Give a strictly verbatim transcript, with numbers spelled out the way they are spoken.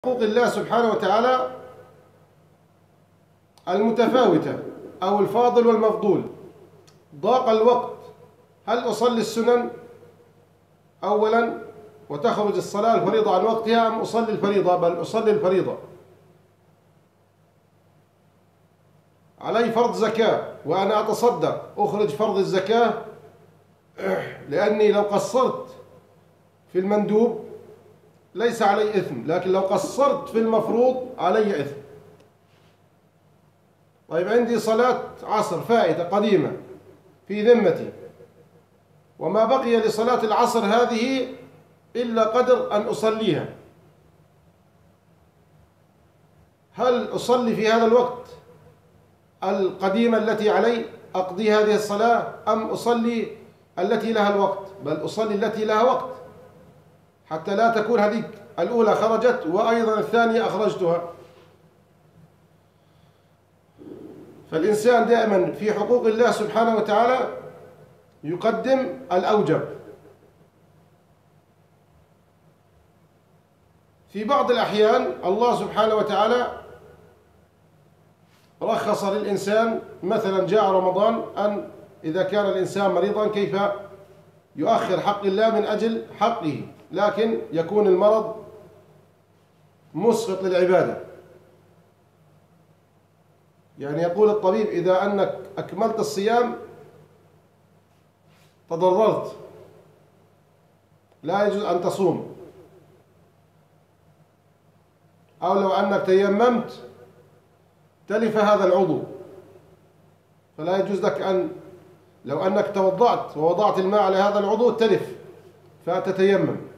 حقوق الله سبحانه وتعالى المتفاوتة أو الفاضل والمفضول. ضاق الوقت، هل أصلي السنن أولا وتخرج الصلاة الفريضة عن وقتها، أم أصلي الفريضة؟ بل أصلي الفريضة. علي فرض زكاة وأنا أتصدق، أخرج فرض الزكاة لأني لو قصرت في المندوب ليس علي إثم، لكن لو قصرت في المفروض علي إثم. طيب عندي صلاة عصر فائتة قديمة في ذمتي، وما بقي لصلاة العصر هذه إلا قدر أن أصليها، هل أصلي في هذا الوقت القديمة التي علي أقضي هذه الصلاة، أم أصلي التي لها الوقت؟ بل أصلي التي لها وقت حتى لا تكون هذيك الأولى خرجت وأيضا الثانية أخرجتها. فالإنسان دائما في حقوق الله سبحانه وتعالى يقدم الأوجب. في بعض الأحيان الله سبحانه وتعالى رخص للإنسان، مثلا جاء رمضان، أن إذا كان الإنسان مريضا كيف يؤخر حق الله من أجل حقه، لكن يكون المرض مسقط للعبادة. يعني يقول الطبيب إذا أنك أكملت الصيام تضررت، لا يجوز أن تصوم. أو لو أنك تيممت تلف هذا العضو، فلا يجوز لك أن، لو أنك توضأت ووضعت الماء على هذا العضو تلف فتتيمم.